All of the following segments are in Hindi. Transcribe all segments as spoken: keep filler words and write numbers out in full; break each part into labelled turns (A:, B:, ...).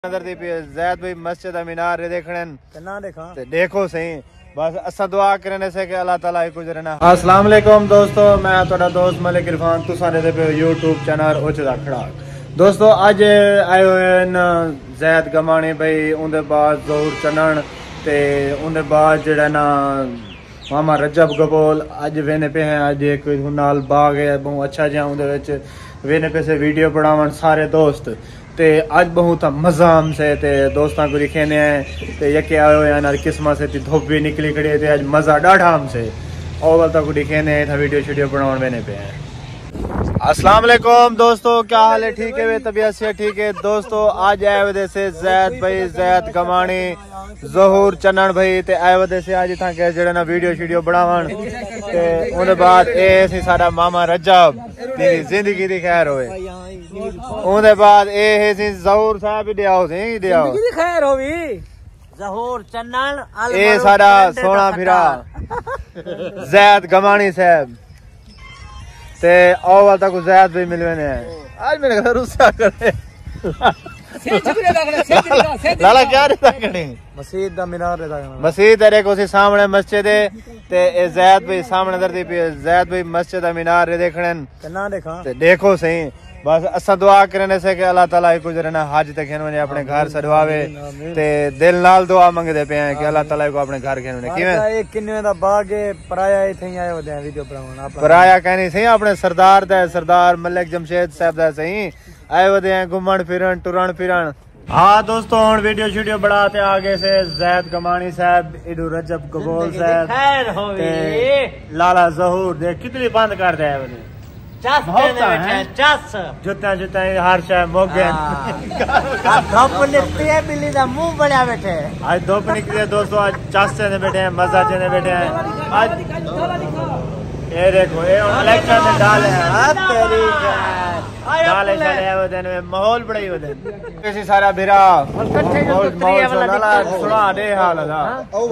A: नजर दी पे जैद भाई मस्जिद मीनार देखने
B: ना देखा
A: ते देखो सही बस असा दुआ करने से कि अल्लाह ताला कुछ रहना। अस्सलाम वालेकुम दोस्तों, मैं तुहाडा दोस्त मलिक इरफान, तुसा दे पे यूट्यूब चैनल उचदा खड़ाक। दोस्तों अज आए हुए न जैद गमानी भाई, उनके बाद जहूर चनन ते उनके बाद जेड़ा ना मामा रजब गबोल अज वेने पे हैं। अज एक नाल बाग है बहुत अच्छा जहा, उनके वेने पे से वीडियो बनावन सारे दोस्त ते अज बहुत मजा हमसे ते दोस्तों को दिखेने हैं ते यके आए हुए हैं किस्म से धूप भी निकली खड़ी है। अज मजा डाढ़ा हमसे और तक दिखेने था वीडियो शीडियो बनाने वेने पे हैं। अस्सलाम वालेकुम दोस्तों, क्या हाल है? ठीक है वे तबीयत से ठीक है दोस्तों। आज आए वजह से जैद भाई जैद गमानी जहूर चनन भाई ते आए वजह से आज था के जेड़ा ना वीडियो शीडियो बनावन ते उनके बाद ए सी साडा मामा रजब तेरी जिंदगी दी खैर होवे। उनके बाद ए है सी जहूर साहब भी दियाओ सी दियाओ
B: जिंदगी दी खैर होवी जहूर चनन
A: ए साडा सोना फिरा जैद गमानी साहब ते औवल तक जैद भी मिलवे ने। आज मेरे घर रुस्सा करे लाला क्या रहता कने
B: मस्जिद दा मीनार रहता कने
A: मस्जिद रे को सामने मस्जिद है ते ए जैद भाई सामने दरदी पे जैद भाई मस्जिद दा मीनार देखने
B: ना देखा
A: ते देखो सही बस असा दुआ करने से कि अल्लाह ताला कुछ रहना हज तक खेने अपने घर सजवावे ते दिल नाल दुआ मंगदे पे हैं कि अल्लाह ताला को अपने घर खेने किवें
B: एक किन्ने दा बाग है पराया इथे आए होते हैं वीडियो बनावन।
A: पराया कहनी सही अपने सरदार दा सरदार मलिक जमशेद साहब दा सही आए होते हैं घूमन फिरन टुरन फिरन। हाँ दोस्तों हुन वीडियो शीडियो बढ़ाते आगे से जैद गमानी साहब इदू रजब गबोल साहब
B: खैर होवे
A: लाला जहूर दे कितनी बंद कर दे है
B: चस देने बैठे चस
A: जुत्ता जुत्ता हर शय मोगे
B: धूप निकली है बिल्ली दा मुंह बढ़िया बैठे।
A: आज धूप निकली है दोस्तों, आज चस देने बैठे हैं मजा देने बैठे हैं। आज ये देखो ये इलेक्शन में डाले हैं तेरी डाले चले वो दिन में माहौल बड़ा ही हो दिन किसी सारा बिरा माहौल माहौल सुना दे हाल है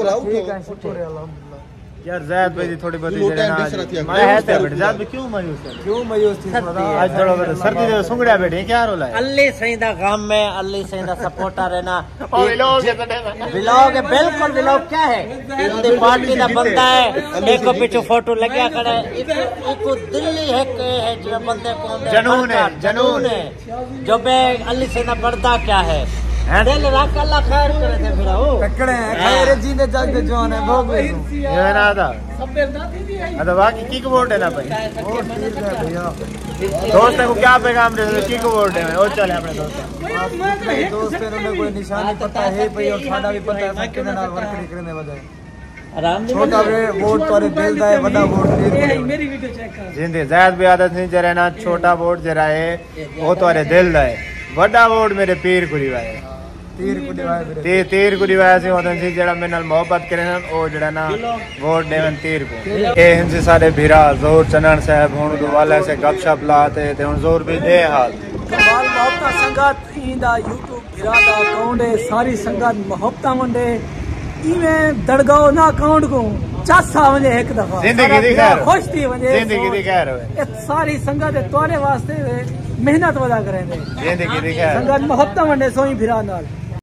A: यार। जैद भाई थोड़ी बहुत मैं है ते बैठ जैद क्यों मायूस है क्यों मायूस थी आज थोड़ा बहुत सर्दी दे सुंगड़िया बैठे क्या रोला है
B: अल्ली सही दा गम में अल्ली सही दा सपोर्टर है ना व्लॉग है बिल्कुल व्लॉग क्या है हिंदी पार्टी दा बंदा है एक को पीछे फोटो लगा खड़ा है एक को दिल्ली है के है जो बंदे कौन है
A: जनून है जनून है
B: जो बे अल्ली सही दा पर्दा क्या है दिल रख अल्लाह खैर करे थे फिर ओ टकड़े हैं खैर जीने जागते जवान है भोग में ये ना था सब बेलदा थी अदा बाकी की को वोट है ना भाई और ठीक है भैया दोस्त को क्या पैगाम दे की को वोट है और चले अपने दोस्त दोस्त पे उन्हें कोई निशानी पता है भाई और साडा भी पता है किने नाल वर्क करने वाला है छोटा वे वोट तोरे दिल दा है बड़ा वोट नहीं मेरी वीडियो चेक कर जिंदे जैद भी आदत नहीं जरा ना छोटा वोट जरा है वो तोरे दिल दा है बड़ा वोट मेरे पीर को रिवाए तीर को दिवाए ते तीर को दिवाए से होतन सी जेड़ा मेरे नाल मोहब्बत करे ना ओ जेड़ा ना वोट देवन तीर को ए हिंसे सारे भीरा जोर चनन साहब हुन दो वाले से गपशप लाते ते हुन जोर भी दे हाल कमाल मोहब्बत संगत इंदा यूट्यूब भीरा दा अकाउंट है सारी संगत मोहब्बत मंडे इवें दड़गाओ ना अकाउंट को चासा वने एक दफा जिंदगी दी खैर खुश थी वने जिंदगी दी खैर होवे सारी संगत तोरे वास्ते मेहनत वदा करे जिंदगी दी खैर संगत मोहब्बत मंडे सोई भीरा नाल।